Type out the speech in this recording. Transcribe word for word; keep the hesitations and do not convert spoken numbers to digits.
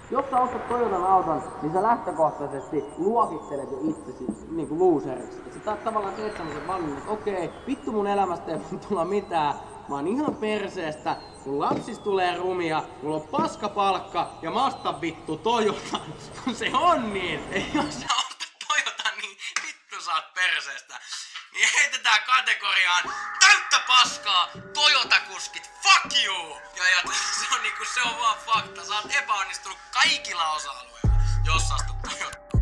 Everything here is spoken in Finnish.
Jos sä ostat Toyotan auton, niin sä lähtökohtaisesti luokittelet jo itsesi niinku loseriksi. Et sä tavallaan teet semmosen valinnan, että okei, vittu mun elämästä ei voi tulla mitään. Mä oon ihan perseestä, mun lapsis tulee rumia, mulla on paska palkka ja mä ostan vittu Toyotan. Kun se on niin, ei jos sä ostat Toyotan, niin vittu sä oot perseestä. Niin heitetään kategoriaan täyttä paskaa, Toyota-kuskit, fuck you! Ja, ja se on niinku, se on vaan fakta, sä oot epäonnistunut kaikilla osa-alueilla, jos sä ostat Toyota.